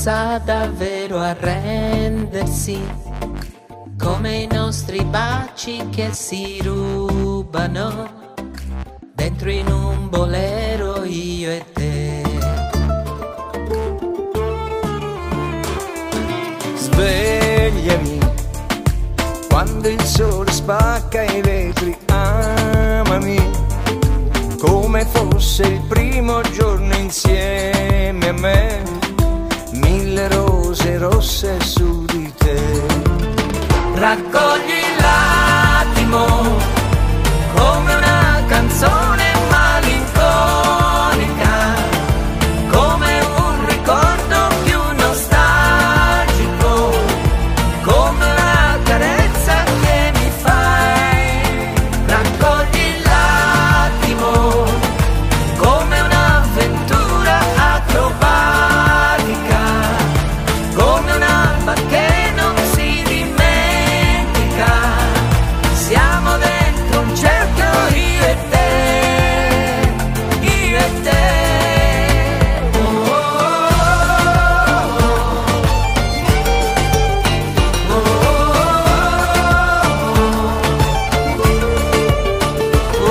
sa davvero arrendersi, come i nostri baci che si rubano dentro in un bolero, io e te. Svegliami quando il sole spacca i vetri, amami come fosse il primo giorno insieme a me, 1000 rose rosse su di te. Raccogli l'attimo come una canzone malinconica, come un ricordo più nostalgico, come una carezza che mi fai. Raccogli l'attimo come un'avventura acrobatica, come un'alba che non si dimentica. Siamo dentro un cerchio, io e te, io e te. Oh, oh, oh, oh, oh,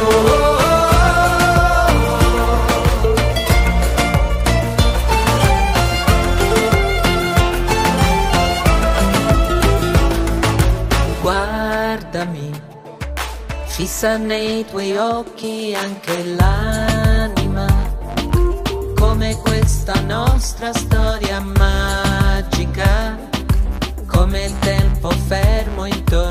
oh. Guardami, fissa nei tuoi occhi anche l'anima, come questa nostra storia magica, come il tempo fermo intorno